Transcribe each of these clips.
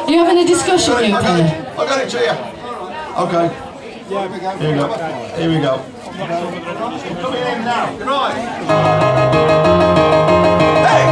Are you having a discussion, you Penny? I got it to you. Okay. Here we go. Here we go. Coming in now. Right. Hey!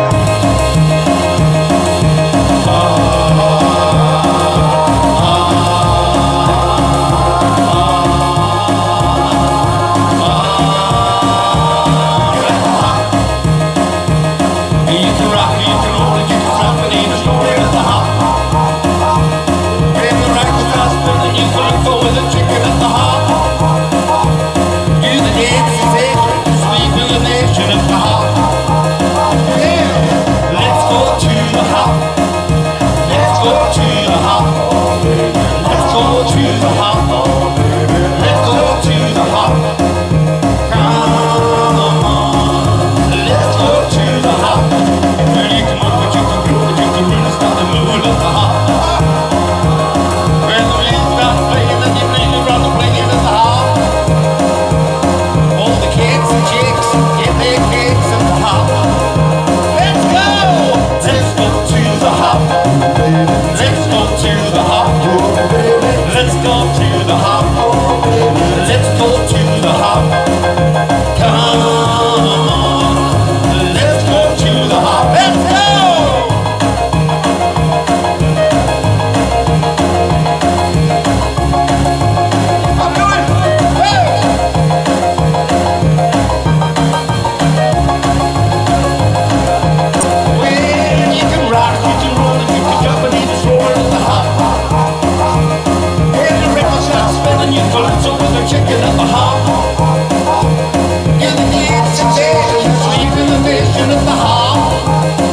Sleep in the vision of the heart.